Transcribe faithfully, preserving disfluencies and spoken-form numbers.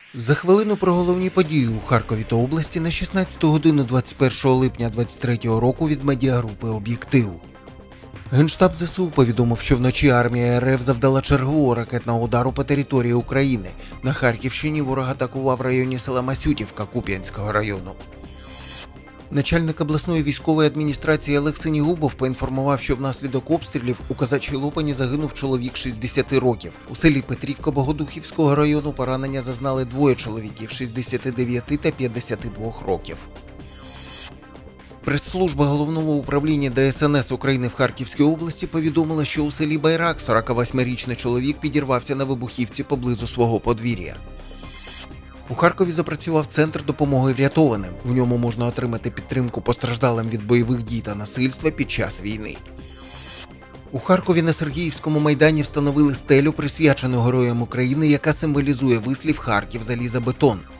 За хвилину про головні події у Харкові та області на шістнадцяту годину двадцять першого липня двадцять третього року від медіагрупи «Об'єктив». Генштаб зе се у повідомив, що вночі армія ер еф завдала чергового ракетного удару по території України. На Харківщині ворог атакував в районі села Масютівка Куп'янського району. Начальник обласної військової адміністрації Олег Синігубов поінформував, що внаслідок обстрілів у Козачій Лопані загинув чоловік шістдесяти років. У селі Петрівка Богодухівського району поранення зазнали двоє чоловіків шістдесяти дев'яти та п'ятдесяти двох років. Прес-служба Головного управління де ес ен ес України в Харківській області повідомила, що у селі Байрак сорокавосьмирічний чоловік підірвався на вибухівці поблизу свого подвір'я. У Харкові запрацював центр допомоги врятованим. В ньому можна отримати підтримку постраждалим від бойових дій та насильства під час війни. У Харкові на Сергіївському майдані встановили стелю, присвячену Героям України, яка символізує вислів «Харків – залізобетон».